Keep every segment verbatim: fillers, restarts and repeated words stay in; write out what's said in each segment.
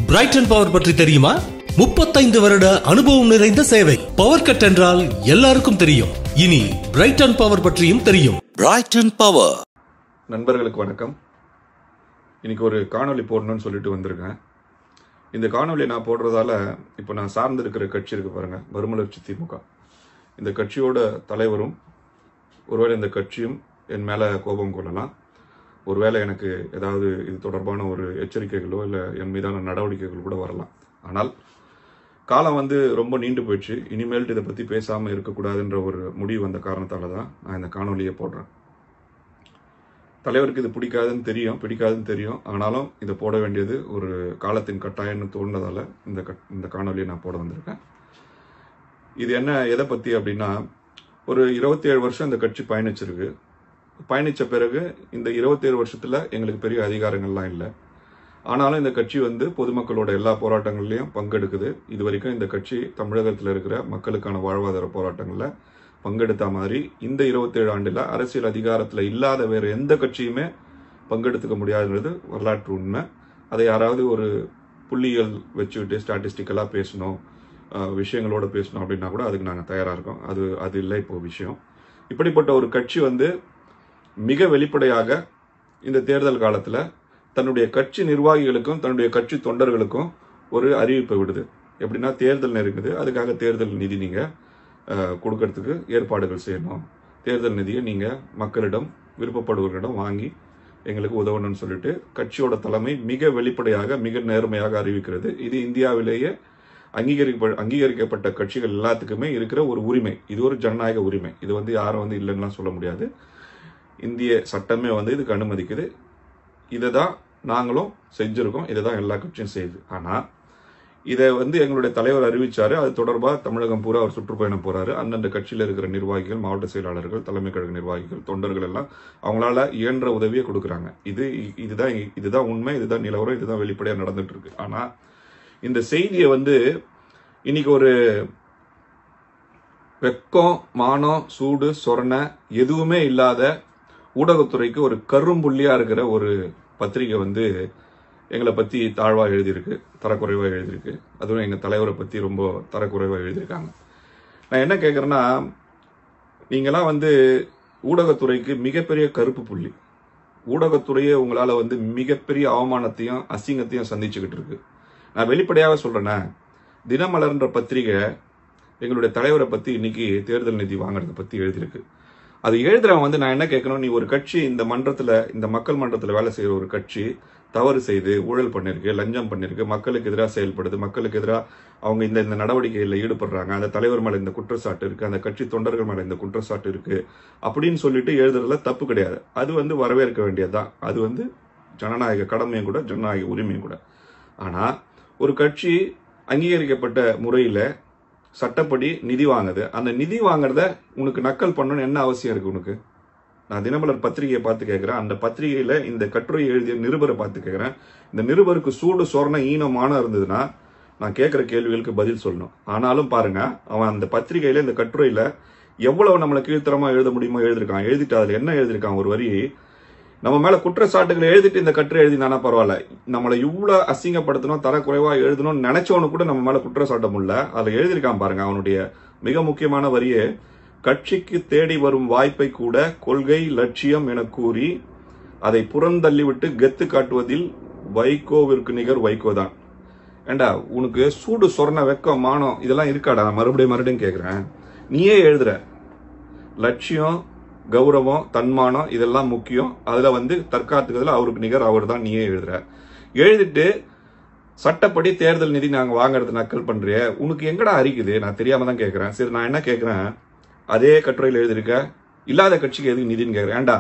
Brayton power பற்றி தெரியுமா? முப்பத்தைந்து வருட அனுபவம் நிறைந்த சேவை. பவர் கட் என்றால் எல்லாருக்கும் தெரியும். இனி பிரைட்டன் பவர் பற்றியும் தெரியும். Brighton power. நண்பர்களுக்கு வணக்கம். இன்னைக்கு ஒரு காணொலி போடணும்னு சொல்லிட்டு வந்திருக்கேன். இந்த காணொலி நான் போடுறதால இப்போ நான் சார்ந்து இருக்கிற கட்சி இருக்கு பாருங்க, மறுமலர்ச்சி திமுக. இந்த கட்சியோட தலைவரும் ஒருவேளை இந்த கட்சியும் என் மேல கோபம் கொள்ளலாம். ஒருவேளை எனக்கு ஏதாவது இது தொடர்பான ஒரு எச்சரிக்கைகளோ இல்லை என் மீதான நடவடிக்கைகள் கூட வரலாம். ஆனால் காலம் வந்து ரொம்ப நீண்டு போயிடுச்சு. இனிமேல்ட்டு இதை பற்றி பேசாமல் இருக்கக்கூடாதுன்ற ஒரு முடிவு வந்த காரணத்தால் தான் நான் இந்த காணொலியை போடுறேன். தலைவருக்கு இது பிடிக்காதுன்னு தெரியும், பிடிக்காதுன்னு தெரியும். ஆனாலும் இதை போட வேண்டியது ஒரு காலத்தின் கட்டாயம்னு தோணுனதால இந்த இந்த காணொலியை நான் போட வந்திருக்கேன். இது என்ன எதை பற்றி அப்படின்னா, ஒரு இருபத்தி ஏழு வருஷம் இந்த கட்சி பயணிச்சிருக்கு. பயணித்த பிறகு இந்த இருபத்தி ஏழு வருஷத்தில் எங்களுக்கு பெரிய அதிகாரங்கள்லாம் இல்லை. ஆனாலும் இந்த கட்சி வந்து பொதுமக்களோட எல்லா போராட்டங்கள்லையும் பங்கெடுக்குது. இது வரைக்கும் இந்த கட்சி தமிழகத்தில் இருக்கிற மக்களுக்கான வாழ்வாதார போராட்டங்களில் பங்கெடுத்த மாதிரி இந்த இருபத்தேழு ஆண்டில் அரசியல் அதிகாரத்தில் இல்லாத வேறு எந்த கட்சியுமே பங்கெடுத்துக்க முடியாதுன்றது வரலாற்று உண்மை. அதை யாராவது ஒரு புள்ளிகள் வச்சுக்கிட்டு ஸ்டாட்டிஸ்டிக்கலாக பேசணும், விஷயங்களோட பேசணும் அப்படின்னா கூட அதுக்கு நாங்கள் தயாராக இருக்கோம். அது அது இல்லை இப்போ விஷயம். இப்படிப்பட்ட ஒரு கட்சி வந்து மிக வெளிப்படையாக இந்த தேர்தல் காலத்தில் தன்னுடைய கட்சி நிர்வாகிகளுக்கும் தன்னுடைய கட்சி தொண்டர்களுக்கும் ஒரு அறிவிப்பை விடுது. எப்படின்னா, தேர்தல் நெருங்குது, அதுக்காக தேர்தல் நிதி நீங்கள் கொடுக்கறதுக்கு ஏற்பாடுகள் செய்யணும், தேர்தல் நிதியை நீங்கள் மக்களிடம் விருப்பப்படுவர்களிடம் வாங்கி எங்களுக்கு உதவணும்னு சொல்லிட்டு கட்சியோட தலைமை மிக வெளிப்படையாக மிக நேர்மையாக அறிவிக்கிறது. இது இந்தியாவிலேயே அங்கீகரிக்க அங்கீகரிக்கப்பட்ட கட்சிகள் எல்லாத்துக்குமே இருக்கிற ஒரு உரிமை. இது ஒரு ஜனநாயக உரிமை. இது வந்து யாரும் வந்து இல்லைன்னா சொல்ல முடியாது. இந்திய சட்டமே வந்து இதுக்கு அனுமதிக்குது. இதை தான் நாங்களும் செஞ்சிருக்கோம், இதை தான் எல்லா கட்சியும் செய்யுது. ஆனால் இதை வந்து எங்களுடைய தலைவர் அறிவிச்சாரு. அது தொடர்பாக தமிழகம் பூரா அவர் சுற்றுப்பயணம் போறாரு. அந்தந்த கட்சியில் இருக்கிற நிர்வாகிகள், மாவட்ட செயலாளர்கள், தலைமை கழக நிர்வாகிகள், தொண்டர்கள் எல்லாம் அவங்களால இயன்ற உதவியை கொடுக்குறாங்க. இது இதுதான் இதுதான் உண்மை, இதுதான் நிலவரம், இதுதான் வெளிப்படையாக நடந்துட்டு இருக்கு. ஆனால் இந்த செய்தியை வந்து இன்னைக்கு ஒரு வெக்கம், மானம், சூடு, சொரணை எதுவுமே இல்லாத ஊடகத்துறைக்கு ஒரு கரும்புள்ளியா இருக்கிற ஒரு பத்திரிகை வந்து எங்களை பத்தி தாழ்வா எழுதியிருக்கு, தரக்குறைவா எழுதியிருக்கு. அதுவும் எங்க தலைவரை பத்தி ரொம்ப தரக்குறைவா எழுதியிருக்காங்க. நான் என்ன கேட்கறேன்னா, நீங்களாம் வந்து ஊடகத்துறைக்கு மிகப்பெரிய கருப்பு புள்ளி. ஊடகத்துறையே உங்களால வந்து மிகப்பெரிய அவமானத்தையும் அசிங்கத்தையும் சந்திச்சுக்கிட்டு இருக்கு. நான் வெளிப்படையாக சொல்றேன்னா, தினமலர்ன்ற பத்திரிகை எங்களுடைய தலைவரை பத்தி இன்னைக்கு தேர்தல் நிதி வாங்குறத பத்தி எழுதியிருக்கு. அது எழுதுறவன் வந்து நான் என்ன கேட்கணும், நீ ஒரு கட்சி இந்த மன்றத்துல, இந்த மக்கள் மன்றத்துல வேலை செய்யற ஒரு கட்சி தவறு செய்து ஊழல் பண்ணிருக்கு, லஞ்சம் பண்ணிருக்கு, மக்களுக்கு எதிராக செயல்படுது, மக்களுக்கு எதிராக அவங்க இந்த இந்த நடவடிக்கைகளில் ஈடுபடுறாங்க, அந்த தலைவர் மேல இந்த குற்றச்சாட்டு இருக்கு, அந்த கட்சி தொண்டர்கள் மேல இந்த குற்றச்சாட்டு இருக்கு அப்படின்னு சொல்லிட்டு எழுதுறதுல தப்பு கிடையாது. அது வந்து வரவேற்க வேண்டியதுதான். அது வந்து ஜனநாயக கடமையும் கூட, ஜனநாயக உரிமையும் கூட. ஆனா ஒரு கட்சி அங்கீகரிக்கப்பட்ட முறையில சட்டப்படி நிதி வாங்குது. அந்த நிதி வாங்குறத உனக்கு நக்கல் பண்ணணும்னு என்ன அவசியம் இருக்கு உனக்கு? நான் தினமலர் பத்திரிகையை பார்த்து கேட்கிறேன். அந்த பத்திரிகையில இந்த கட்டுரை எழுதிய நிருபரை பார்த்து கேட்கிறேன். இந்த நிருபருக்கு சூடு சொரண ஈனமான இருந்ததுன்னா நான் கேட்கிற கேள்விகளுக்கு பதில் சொல்லணும். ஆனாலும் பாருங்க, அவன் அந்த பத்திரிகையில இந்த கட்டுரையில எவ்வளவு நம்மளை கீழ்த்தரமா எழுத முடியுமோ எழுதிருக்கான். எழுதிட்டு அதுல என்ன எழுதிருக்கான், ஒரு வரி நம்ம மேல குற்றச்சாட்டுகளை எழுதிட்டு இந்த கட்டுரை எழுதினானா பரவாயில்ல, நம்மளை இவ்வளவு அசிங்கப்படுத்தணும், தரக்குறைவா எழுதணும்னு நினைச்சவனு கூட நம்ம மேல குற்றச்சாட்ட முடியல. அதுல எழுதியிருக்கான் பாருங்க. அவனுடைய மிக முக்கியமான வரியே, கட்சிக்கு தேடி வரும் வாய்ப்பை கூட கொள்கை லட்சியம் என கூறி அதை புறந்தள்ளிவிட்டு கெத்து காட்டுவதில் வைகோவிற்கு நிகர் வைகோ தான். ஏண்டா, உனக்கு சூடு சொரண வெக்கம் மானம் இதெல்லாம் இருக்காடா? மறுபடியும் மறுபடியும் கேட்கிறேன். நீயே எழுதுற லட்சியம், கௌரவம், தன்மானம் இதெல்லாம் முக்கியம், அதுல வந்து தற்காத்துக்கிறதுல அவருக்கு நிகர் அவர் தான் நீயே எழுதுற. எழுதிட்டு சட்டப்படி தேர்தல் நிதி நாங்க வாங்குறது நக்கல் பண்றிய, உனக்கு எங்கடா அறிக்குது? நான் தெரியாம தான் கேட்கிறேன். சரி, நான் என்ன கேட்கிறேன், அதே கட்டுரையில் எழுதிருக்க இல்லாத கட்சிக்கு எதுக்கு நிதின்னு கேட்கிறேன். ஏண்டா,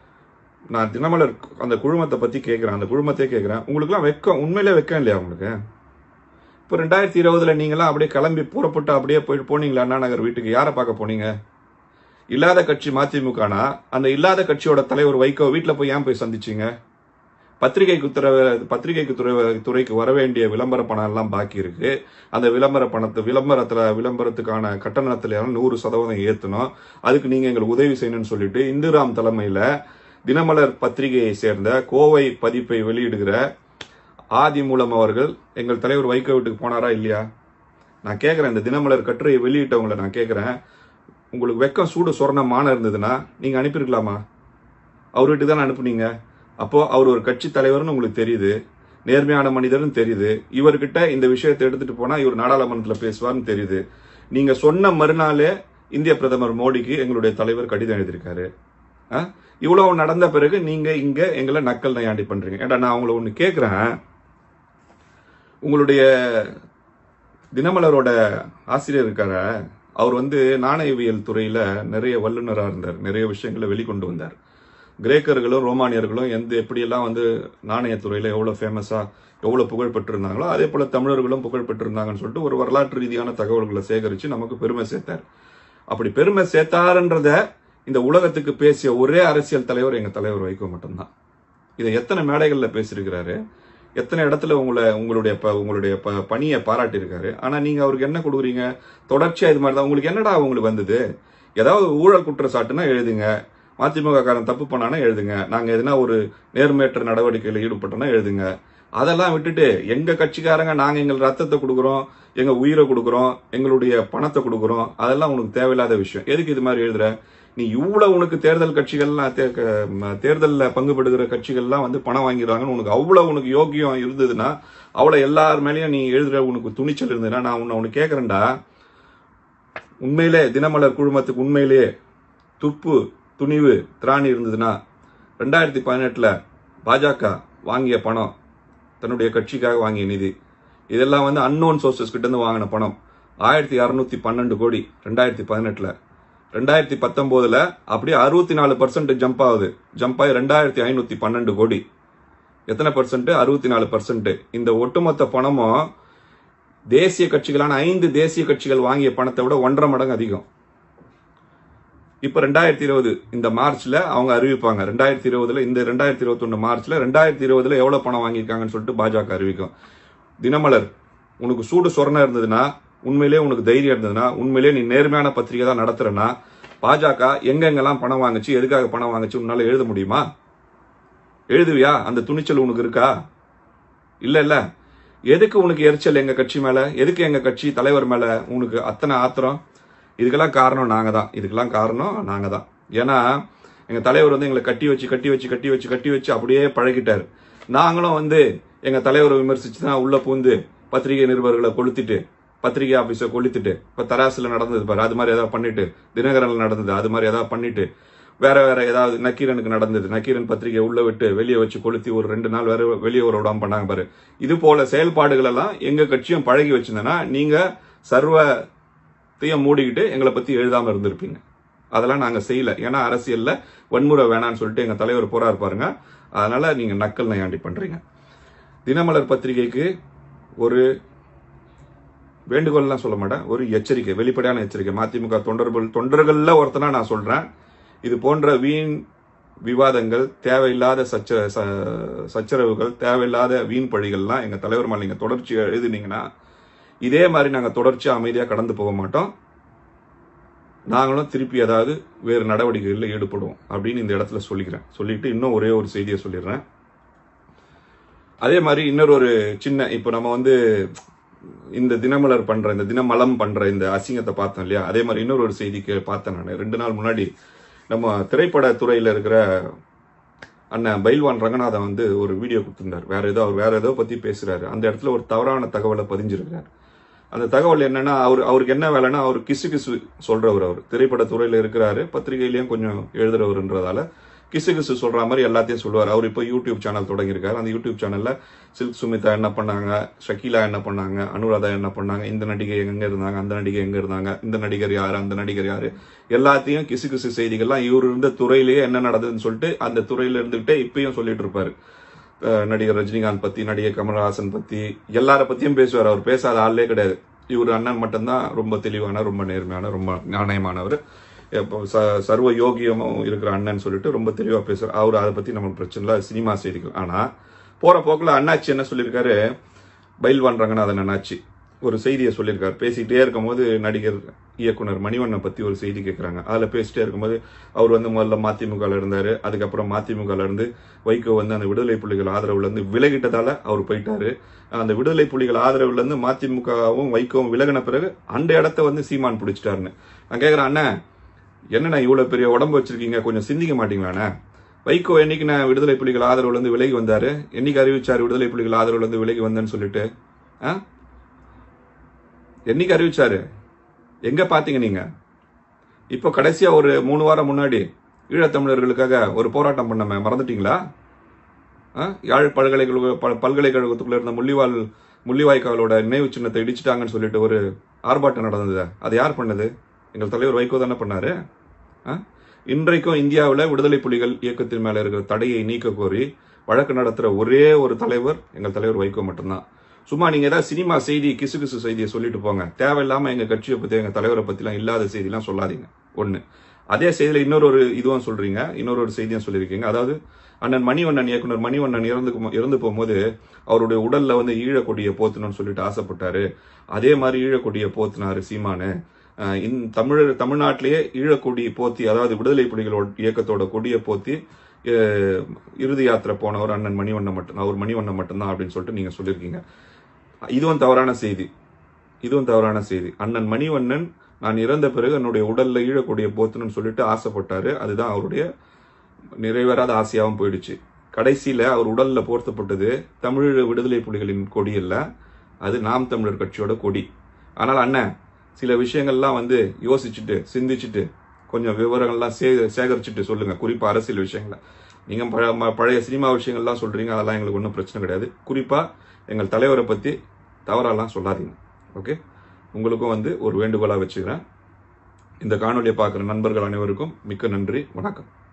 நான் தினமலர் அந்த குழுமத்தை பத்தி கேட்கிறேன், அந்த குழுமத்தையே கேட்கிறேன். உங்களுக்கு எல்லாம் வெக்கம், உண்மையிலே வெக்கம் இல்லையா உங்களுக்கு? இப்போ ரெண்டாயிரத்தி இருபதுல நீங்களாம் அப்படியே கிளம்பி புறப்பட்டு அப்படியே போயிட்டு போனீங்களா அண்ணா நகர் வீட்டுக்கு? யாரை பார்க்க போனீங்க? இல்லாத கட்சி மதிமுகனா அந்த இல்லாத கட்சியோட தலைவர் வைகோ வீட்டுல போய் ஏன் போய் சந்திச்சீங்க? பத்திரிகைக்கு துறை பத்திரிகைக்கு துறை துறைக்கு வர வேண்டிய விளம்பர பணம் எல்லாம் பாக்கி இருக்கு. அந்த விளம்பர பணத்தை விளம்பரத்துல விளம்பரத்துக்கான கட்டணத்துல நூறு சதவீதம் ஏத்தணும். அதுக்கு நீங்க எங்களுக்கு உதவி செய்யணும்னு சொல்லிட்டு இந்துராம் தலைமையில தினமலர் பத்திரிகையை சேர்ந்த கோவை பதிப்பை வெளியிடுகிற ஆதி மூலம் அவர்கள் எங்கள் தலைவர் வைகோ வீட்டுக்கு போனாரா இல்லையா? நான் கேட்குறேன், இந்த தினமலர் கட்டுரையை வெளியிட்டவங்களை நான் கேட்குறேன், உங்களுக்கு வெக்கம் சூடு சொரணமான இருந்ததுன்னா நீங்கள் அனுப்பியிருக்கலாமா? அவர் வீட்டுக்கு தானே அனுப்புனீங்க. அப்போ அவர் ஒரு கட்சி தலைவர்னு உங்களுக்கு தெரியுது, நேர்மையான மனிதர்னு தெரியுது, இவர்கிட்ட இந்த விஷயத்தை எடுத்துட்டு போனா இவர் நாடாளுமன்றத்தில் பேசுவார்னு தெரியுது. நீங்க சொன்ன மறுநாளே இந்திய பிரதமர் மோடிக்கு எங்களுடைய தலைவர் கடிதம் எழுதியிருக்காரு. இவ்வளவு நடந்த பிறகு நீங்க இங்க எங்களை நக்கல் நையாண்டி பண்றீங்க. ஏடா நான் உங்களை ஒண்ணு கேட்கிறேன், உங்களுடைய தினமலரோட ஆசிரியர் இருக்கார, அவர் வந்து நாணயவியல் துறையில நிறைய வல்லுநராக இருந்தார், நிறைய விஷயங்களை வெளிக்கொண்டு வந்தார். கிரேக்கர்களும் ரோமானியர்களும் எந்த எப்படியெல்லாம் வந்து நாணயத்துறையில எவ்வளவு ஃபேமஸா எவ்வளவு புகழ் பெற்றிருந்தாங்களோ அதே போல தமிழர்களும் புகழ் பெற்றிருந்தாங்கன்னு சொல்லிட்டு ஒரு வரலாற்று ரீதியான தகவல்களை சேகரிச்சு நமக்கு பெருமை சேர்த்தார். அப்படி பெருமை சேர்த்தாருன்றத இந்த உலகத்துக்கு பேசிய ஒரே அரசியல் தலைவர் எங்க தலைவர் வைகோ மட்டும்தான். இதை எத்தனை மேடைகள்ல பேசியிருக்கிறாரு, எத்தனை இடத்துல உங்களை உங்களுடைய உங்களுடைய பணியை பாராட்டியிருக்காரு. ஆனா நீங்க அவருக்கு என்ன கொடுக்குறீங்க? தொடர்ச்சியா இது மாதிரி தான். உங்களுக்கு என்னடா உங்களுக்கு வந்தது? ஏதாவது ஊழல் குற்றச்சாட்டுனா எழுதுங்க, மதிமுக காரன் தப்பு பண்ணானா எழுதுங்க, நாங்க எதுனா ஒரு நேர்மையற்ற நடவடிக்கையில் ஈடுபட்டோம்னா எழுதுங்க. அதெல்லாம் விட்டுட்டு எங்க கட்சிக்காரங்க நாங்க எங்கள் ரத்தத்தை கொடுக்குறோம், எங்க உயிரை கொடுக்குறோம், எங்களுடைய பணத்தை கொடுக்குறோம், அதெல்லாம் உனக்கு தேவையில்லாத விஷயம். எதுக்கு இது மாதிரி எழுதுற? நீ இவ்வளவு உனக்கு தேர்தல் கட்சிகள்லாம் தேர்தலில் பங்குபடுகிற கட்சிகள்லாம் வந்து பணம் வாங்கிடுறாங்கன்னு உனக்கு அவ்வளவு உனக்கு யோக்கியம் இருந்ததுன்னா, அவ்வளவு எல்லார் மேலேயும் நீ எழுதுற உனக்கு துணிச்சல் இருந்ததுன்னா, நான் உன்னை உனக்கு கேட்கறேன்டா, உண்மையிலே தினமலர் குழுமத்துக்கு உண்மையிலேயே துப்பு துணிவு திராணி இருந்ததுன்னா ரெண்டாயிரத்தி பதினெட்டுல பாஜக வாங்கிய பணம், தன்னுடைய கட்சிக்காக வாங்கிய நிதி, இதெல்லாம் வந்து அன்னோன் சோர்சஸ் கிட்ட இருந்து வாங்கின பணம் ஆயிரத்தி அறுநூத்தி பன்னெண்டு கோடி ரெண்டாயிரத்தி பதினெட்டுல. ரெண்டாயிரத்தி பத்தொன்பதுல அப்படியே அறுபத்தி நாலு பர்சன்ட் ஜம்ப் ஆகுது. ஜம்ப் ஆகி ரெண்டாயிரத்தி ஐநூத்தி பன்னெண்டு கோடி. எத்தனை பர்சன்ட்? அறுபத்தி நாலு பர்சன்ட். இந்த ஒட்டுமொத்த பணமும் தேசிய கட்சிகளான ஐந்து தேசிய கட்சிகள் வாங்கிய பணத்தை விட ஒன்றரை மடங்கு அதிகம். இப்ப ரெண்டாயிரத்தி இருபது இந்த மார்ச்ல அவங்க அறிவிப்பாங்க, ரெண்டாயிரத்தி இருபதுல இந்த ரெண்டாயிரத்தி இருபத்தி ஒண்ணு மார்ச்ல ரெண்டாயிரத்தி இருபதுல எவ்வளவு பணம் வாங்கியிருக்காங்கன்னு சொல்லிட்டு பாஜக அறிவிக்கும். தினமலர் உனக்கு சூடு சொரணை இருந்ததுன்னா, உண்மையிலேயே உனக்கு தைரியம் இருந்ததுன்னா, உண்மையிலேயே நீ நேர்மையான பத்திரிகை தான் நடத்துறனா, பாஜக எங்கெங்கெல்லாம் பணம் வாங்குச்சு, எதுக்காக பணம் வாங்குச்சு உன்னால எழுத முடியுமா? எழுதுவியா? அந்த துணிச்சல் உனக்கு இருக்கா? இல்ல இல்ல. எதுக்கு உனக்கு எரிச்சல் எங்க கட்சி மேல? எதுக்கு எங்க கட்சி தலைவர் மேல உனக்கு அத்தனை ஆத்திரம்? இதுக்கெல்லாம் காரணம் நாங்க தான். இதுக்கெல்லாம் காரணம் நாங்க தான். ஏன்னா எங்க தலைவர் வந்து எங்களை கட்டி வச்சு கட்டி வச்சு கட்டி வச்சு கட்டி வச்சு அப்படியே பழகிட்டாரு. நாங்களும் வந்து எங்க தலைவரை விமர்சிச்சு தான் உள்ள பூந்து பத்திரிகை நிருபர்களை கொளுத்திட்டு, பத்திரிகை ஆபீஸை கொளுத்திட்டு, இப்ப தராசுல நடந்தது பாரு அது மாதிரி ஏதாவது பண்ணிட்டு, தினகரன்ல நடந்தது அது மாதிரி ஏதாவது பண்ணிட்டு, வேற வேற ஏதாவது நக்கீரனுக்கு நடந்தது, நக்கீரன் பத்திரிகை உள்ள விட்டு வெளியே வச்சு கொளுத்தி ஒரு ரெண்டு நாள் வேற வெளியே ஒரு விடாம பண்ணாங்க பாரு. இது போல செயல்பாடுகள் எல்லாம் எங்க கட்சியும் பழகி வச்சிருந்தேன்னா நீங்க சர்வ மூடிக்கிட்டு எங்களை பத்தி எழுதாம இருந்திருப்பீங்க. அதெல்லாம் நாங்க செய்யல. ஏன்னா அரசியல்ல வன்முறை வேணான்னு சொல்லிட்டு எங்க தலைவர் போரா இருப்பாருங்க. அதனால நீங்க நக்கல் நையாண்டி பண்றீங்க. தினமலர் பத்திரிகைக்கு ஒரு வேண்டுகோள்லாம் சொல்ல மாட்டேன், ஒரு எச்சரிக்கை, வெளிப்படையான எச்சரிக்கை. மதிமுக தொண்டர்கள் தொண்டர்கள்ல ஒருத்தனா நான் சொல்றேன், இது போன்ற வீண் விவாதங்கள், தேவையில்லாத சச்ச சச்சரவுகள், தேவையில்லாத வீண் பழிகள்லாம் எங்க தலைவர் மேல நீங்க தொடர்ச்சியா எழுதுனீங்கன்னா இதே மாதிரி நாங்க தொடர்ச்சியா அமைதியா கடந்து போக மாட்டோம். நாங்களும் திருப்பி ஏதாவது வேறு நடவடிக்கைகளில் ஈடுபடுவோம் அப்படின்னு இந்த இடத்துல சொல்லிக்கிறேன். சொல்லிட்டு இன்னும் ஒரே ஒரு செய்தியை சொல்லிடுறேன். அதே மாதிரி இன்னொரு ஒரு சின்ன, இப்போ நம்ம வந்து இந்த தினமலர் பண்ற இந்த தினமலம் பண்ற இந்த அசிங்கத்தை பார்த்தோம் இல்லையா, அதே மாதிரி இன்னொரு ஒரு செய்திக்கு பார்த்தேன் நான். ரெண்டு நாள் முன்னாடி நம்ம திரைப்பட துறையில இருக்கிற அண்ணன் பைல்வான் ரங்கநாதன் வந்து ஒரு வீடியோ கொடுத்திருந்தார். வேற ஏதோ அவர் வேற ஏதோ பத்தி பேசுறாரு. அந்த இடத்துல ஒரு தவறான தகவலை பதிஞ்சிருக்கிறார். அந்த தகவல் என்னன்னா, அவர் அவருக்கு என்ன வேலைன்னா, அவர் கிசு கிசு சொல்றவர். அவர் திரைப்பட துறையில இருக்கிறாரு, பத்திரிகையிலயும் கொஞ்சம் எழுதுறவருன்றதால கிசு கிசு சொல்ற மாதிரி எல்லாத்தையும் சொல்லுவார். அவர் இப்போ யூடியூப் சேனல் தொடங்கியிருக்காரு. அந்த யூடியூப் சேனல்ல சில்க் சுமிதா என்ன பண்ணாங்க, ஷக்கீலா என்ன பண்ணாங்க, அனுராதா என்ன பண்ணாங்க, இந்த நடிகை எங்க இருந்தாங்க, அந்த நடிகை எங்க இருந்தாங்க, இந்த நடிகர் யாரு, அந்த நடிகர் யாரு, எல்லாத்தையும் கிசு கிசு செய்திகள்லாம் இவர் இருந்த துறையிலேயே என்ன நடந்ததுன்னு சொல்லிட்டு அந்த துறையில இருந்துகிட்டே இப்பயும் சொல்லிட்டு இருப்பாரு. நடிகர் ரஜினிகாந்த் பத்தி, நடிகர் கமல்ஹாசன் பத்தி, எல்லார பத்தியும் பேசுவார். அவர் பேசாத ஆளே கிடையாது. இவர் அண்ணன் மட்டும்தான் ரொம்ப தெளிவான, ரொம்ப நேர்மையான, ரொம்ப நாணயமானவர், சர்வ யோகியமும் இருக்கிற அண்ணன் சொல்லிட்டு ரொம்ப தெளிவா பேசுறாரு. அவரு அதை பத்தி நம்ம பிரச்சனை இல்லை, சினிமா செய்திகள். ஆனா போற போக்குல அண்ணாச்சி என்ன சொல்லியிருக்காரு, பைல்வான் ரங்கநாதன் அண்ணாச்சி, ஒரு செய்தியை சொல்லியிருக்காரு. பேசிக்கிட்டே இருக்கும்போது நடிகர் இயக்குனர் மணிவண்ணனை பத்தி ஒரு செய்தி கேட்கிறாங்க. அதுல பேசிட்டே இருக்கும்போது அவர் வந்து முதல்ல மதிமுக இருந்தாரு. அதுக்கப்புறம் மதிமுக இருந்து வைகோ வந்து அந்த விடுதலை புலிகள் ஆதரவுல இருந்து விலகிட்டதால அவர் போயிட்டாரு. அந்த விடுதலை புலிகள் ஆதரவுல இருந்து மதிமுகவும் வைகோவும் விலகின பிறகு அந்த இடத்த வந்து சீமான் பிடிச்சிட்டாருன்னு நான் கேட்கிறேன். அண்ணா என்னண்ணா இவ்வளவு பெரிய உடம்பு வச்சிருக்கீங்க, கொஞ்சம் சிந்திக்க மாட்டீங்களாண்ணா? வைகோ என்னைக்கு நான் விடுதலை புலிகள் ஆதரவுல இருந்து விலகி வந்தாரு, என்னைக்கு அறிவிச்சாரு விடுதலை புலிகள் ஆதரவுல இருந்து விலகி வந்தேன்னு சொல்லிட்டு? என்னைக்கு அறிவிச்சாரு? எங்க பாத்தீங்க நீங்க? இப்போ கடைசியா ஒரு மூணு வாரம் முன்னாடி ஈழத்தமிழர்களுக்காக ஒரு போராட்டம் பண்ண மறந்துட்டீங்களா? யாழ் பல்கலைக்கழக பல்கலைக்கழகத்துக்குள்ள இருந்த முள்ளிவாள் முள்ளிவாய்க்காலோட நினைவு சின்னத்தை இடிச்சிட்டாங்கன்னு சொல்லிட்டு ஒரு ஆர்ப்பாட்டம் நடந்தது. அது யார் பண்ணது? எங்கள் தலைவர் வைகோ தானே பண்ணாரு. இன்றைக்கும் இந்தியாவில் விடுதலை புலிகள் இயக்கத்தின் மேல இருக்கிற தடையை நீக்க கோரி வழக்கு நடத்துற ஒரே ஒரு தலைவர் எங்கள் தலைவர் வைகோ மட்டும்தான். சும்மா நீங்க ஏதாவது சினிமா செய்தி கிசு கிசு செய்தியை சொல்லிட்டு போங்க. தேவையில்லாம எங்க கட்சியை பத்தி எங்க தலைவரை பத்தி எல்லாம் இல்லாத செய்தி எல்லாம் சொல்லாதீங்க. ஒண்ணு. அதே செய்தியில இன்னொரு ஒரு இதுவும் சொல்றீங்க, இன்னொரு ஒரு செய்தியும் சொல்லியிருக்கீங்க. அதாவது அண்ணன் மணிவண்ணன் இயக்குனர் மணிவண்ணன் இறந்து இறந்து போகும்போது அவருடைய உடல்ல வந்து ஈழக்கொடியை போத்தணும்னு சொல்லிட்டு ஆசைப்பட்டாரு. அதே மாதிரி ஈழக்கொடியை போத்தினாரு சீமானு. தமிழ் தமிழ்நாட்டிலேயே ஈழக்கொடி போத்தி, அதாவது விடுதலை புலிகளோட இயக்கத்தோட கொடியை போத்தி இறுதி யாத்திரை போனவர் அண்ணன் மணிவண்ணன் மட்டும், அவர் மணிவண்ணன் மட்டும்தான் அப்படின்னு சொல்லிட்டு நீங்க சொல்லியிருக்கீங்க. இதுவும் தவறான செய்தி. இதுவும் தவறான செய்தி. அண்ணன் மணிவண்ணன் நான் இறந்த பிறகு என்னுடைய உடல்ல ஈழக்கொடியை போத்தணும்னு சொல்லிட்டு ஆசைப்பட்டாரு. அதுதான் அவருடைய நிறைவேறாத ஆசையாகவும் போயிடுச்சு. கடைசியில அவர் உடல்ல போர்த்தப்பட்டது தமிழ் விடுதலை புலிகளின் கொடி இல்ல, அது நாம் தமிழர் கட்சியோட கொடி. ஆனால் அண்ணன் சில விஷயங்கள்லாம் வந்து யோசிச்சுட்டு சிந்திச்சுட்டு கொஞ்சம் விவரங்கள்லாம் சே சேகரிச்சுட்டு சொல்லுங்க. குறிப்பா அரசியல் விஷயங்களை நீங்க பழைய சினிமா விஷயங்கள்லாம் சொல்றீங்க, அதெல்லாம் எங்களுக்கு ஒன்றும் பிரச்சனை கிடையாது. குறிப்பா எங்கள் தலைவரை பத்தி தவறாலாம் சொல்லாதீங்க. ஓகே, உங்களுக்கும் வந்து ஒரு வேண்டுகோளா வச்சுக்கிறேன். இந்த காணொலியை பார்க்குற நண்பர்கள் அனைவருக்கும் மிக்க நன்றி, வணக்கம்.